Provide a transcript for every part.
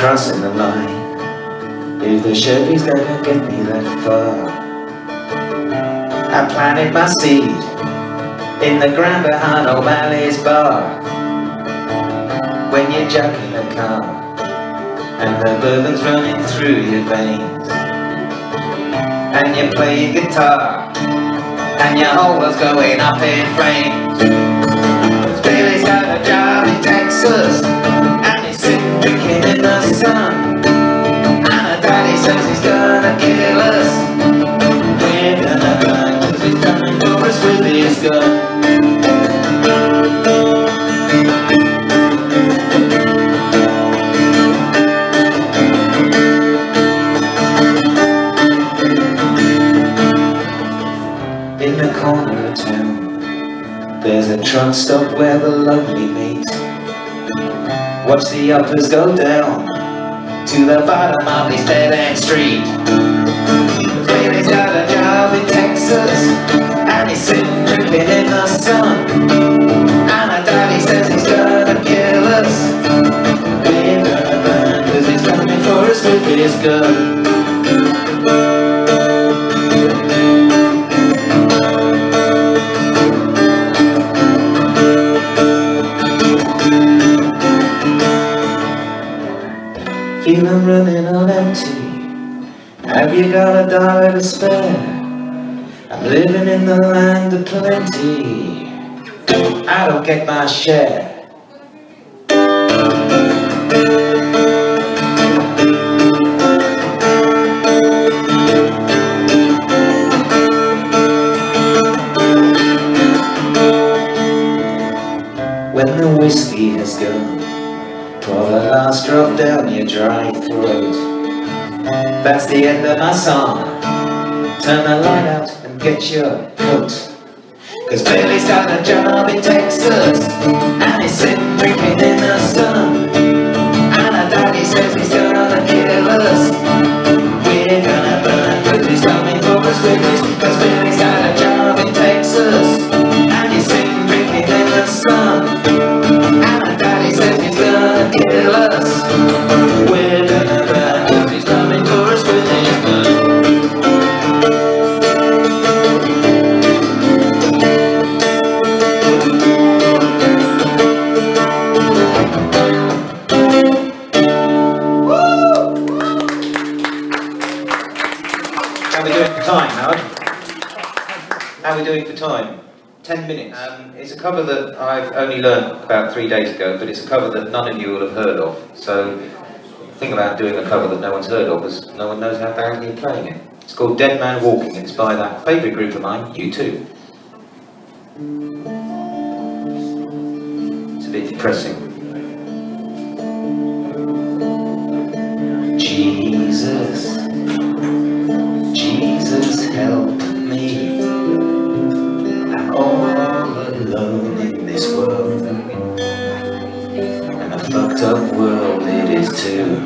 crossing the line. If the Chevy's gonna get me that far, I planted my seed in the ground behind O'Malley's bar. When you're juggling a car and the bourbon's running through your veins, and you're playing guitar and your whole world's going up in flames. Billy's got a job in Texas and he's sitting drinking in the sun, and her daddy says he's gonna kill us. We're gonna burn cause he's coming for us with his gun. In the corner of town, there's a truck stop where the lonely meet. Watch the uppers go down to the bottom of this dead-end street. Billy's got a job in Texas and he's sitting drinking in the sun, and her daddy says he's gonna kill us. We're gonna burn cause he's coming for us with his gun. Feel I'm running on empty. Have you got a dollar to spare? I'm living in the land of plenty. I don't get my share. When the whiskey has gone, pour the last drop down your dry throat. That's the end of my song. Turn the light out and get your coat. Cause Billy's got a job in Texas and he's sitting drinking in the sun, and her daddy says he's gonna kill us. We're gonna burn cause he's coming for us with his. Cause Billy's got a job in Texas and he's sitting drinking in the sun, and her daddy says he's gonna kill us. We're gonna burn cause he's coming for us with his gun. How are we doing for time, Howard? How are we doing for time? 10 minutes. It's a cover that I've only learned about 3 days ago, but it's a cover that none of you will have heard of. So the thing about doing a cover that no one's heard of is no one knows how badly you're playing it. It's called Dead Man Walking, and it's by that favourite group of mine, U2. It's a bit depressing. Jesus, Jesus help me. I'm all alone in this world, and a fucked up world it is too.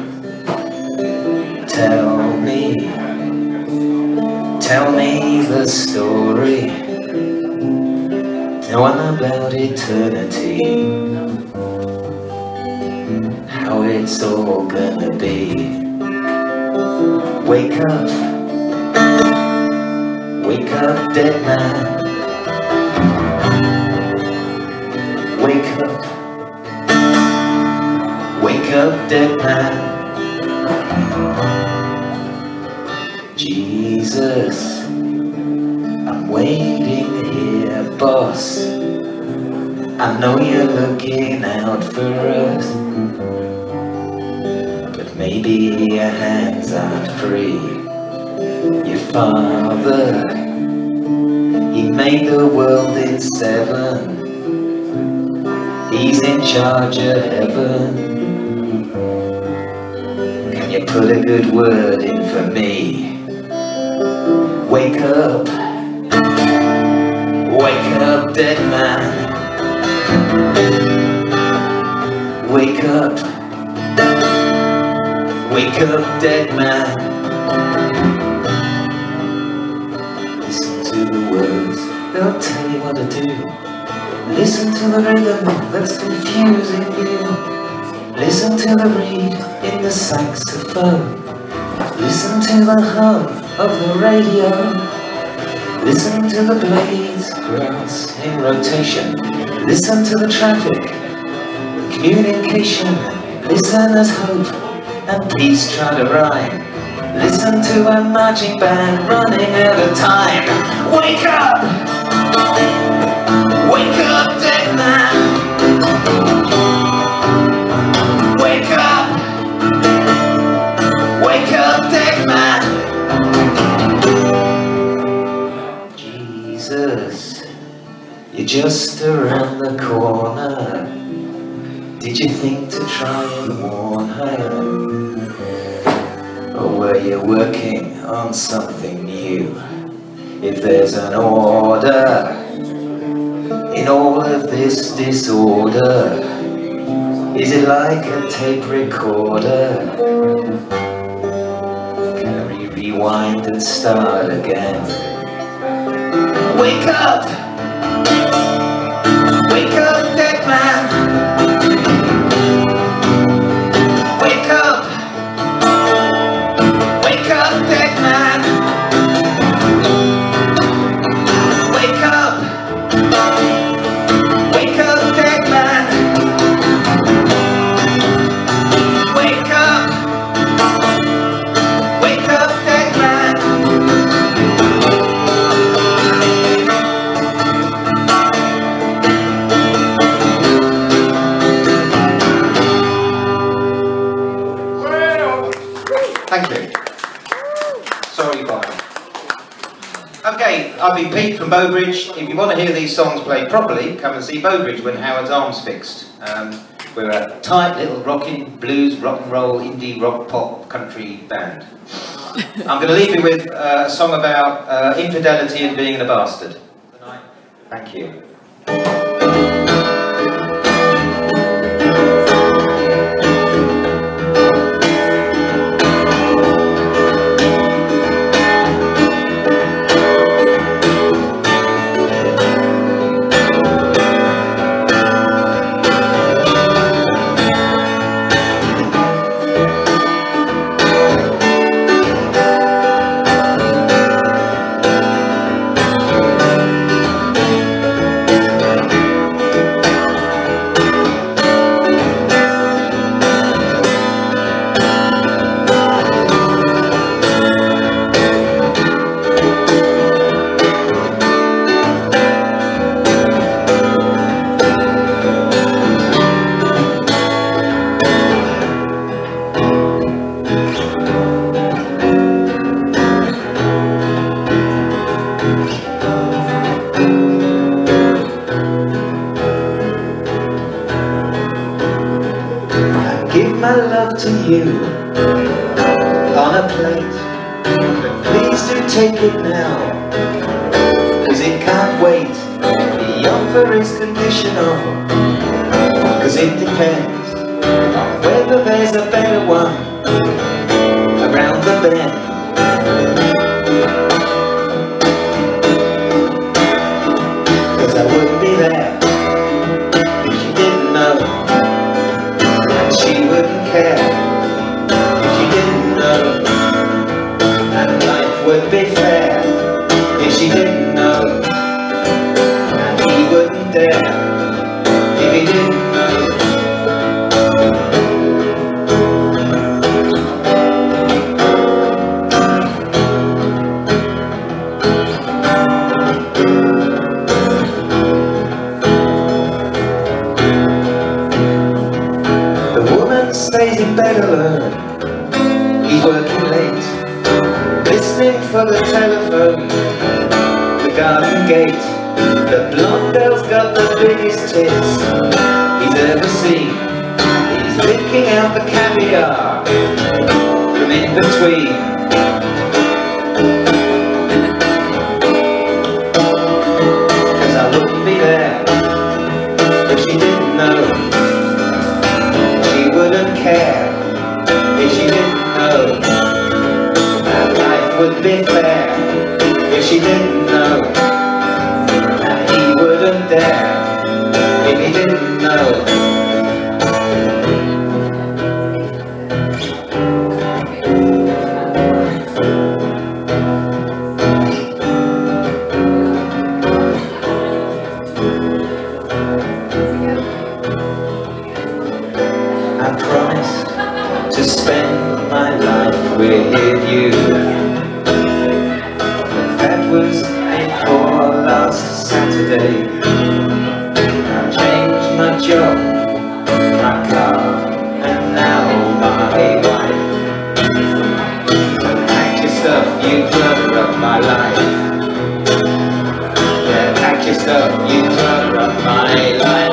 Tell me the story, tell one about eternity, how it's all gonna be. Wake up, dead man. Wake up, dead man. Jesus, I'm waiting here, boss. I know you're looking out for us, but maybe your hands aren't free. Your father, he made the world in 7. He's in charge of heaven. Can you put a good word in for me? Wake up, dead man. Wake up, dead man. Listen to the words, they'll tell you what to do. Listen to the rhythm that's confusing you. Listen to the reed in the saxophone. Listen to the hum of the radio. Listen to the blades, grass in rotation. Listen to the traffic, communication. Listen as hope and peace try to rhyme. Listen to a marching band running out of time. Wake up! Wake up, dead man! Wake up! Wake up, dead man! Jesus, you're just around the corner. Did you think to try and warn her? Or were you working on something new? If there's an order in all of this disorder, is it like a tape recorder? Can we rewind and start again? Wake up! Wake up, dead man! Wake up! Wake up, dead man! Wake up! Wake up, dead man! Wake up! Wake up, dead man! Thank you. Sorry, bye. Okay, I've been Pete from Bowbridge. If you want to hear these songs played properly, come and see Bowbridge when Howard's Arm's fixed. We're a tight little rockin' blues, rock and roll, indie, rock, pop, country band. I'm going to leave you with a song about infidelity and being a bastard. Thank you. Give my love to you on a plate, but please do take it now, 'cause it can't wait. The offer is conditional, 'cause it depends on whether there's a better one around the bend. 'Cause I wouldn't be there if she didn't know. She wouldn't care if she didn't know, and life would be fair if she didn't know, and he wouldn't dare if he didn't know. Stays in bed alone, he's working late, listening for the telephone, the garden gate. The blonde girl's got the biggest tits he's ever seen. He's licking out the caviar from in between. 'Cause I wouldn't be there if she didn't know. Wouldn't care if she didn't know, and life would be fair if she didn't know, and he wouldn't dare if he didn't know. you clutter up my life. Yeah, pack yourself, you clutter up my life.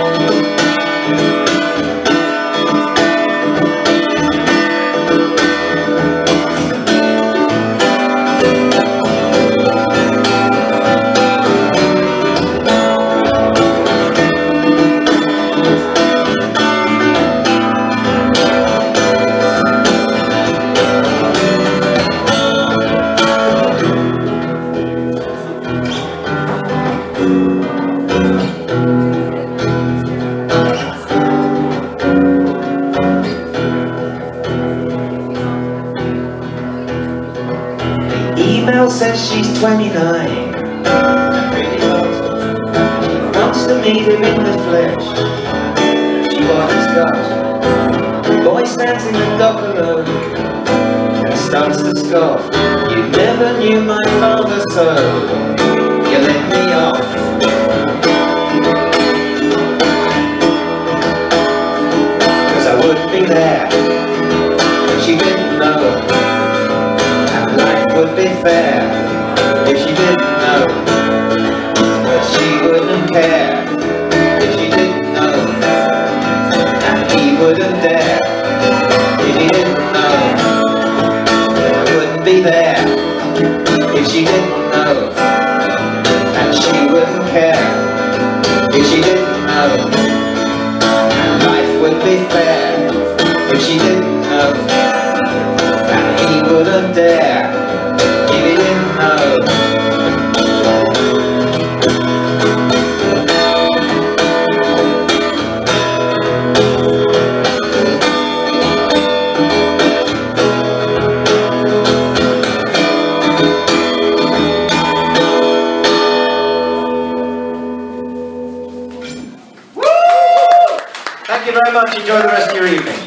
Email says she's 29 and really hot. Wants to meet him in the flesh. She wants his gut. Boy stands in the dock alone and starts to scoff. You never knew my father, so you let me off. Cause I wouldn't be there if she didn't know. Life would be fair if she didn't know, but she wouldn't care if she didn't know, and he wouldn't dare if he didn't know. But I wouldn't be there if she didn't know, and she wouldn't care if she didn't know, and life would be fair if she didn't know. He wouldn't dare if he didn't know. Woo! Thank you very much. Enjoy the rest of your evening.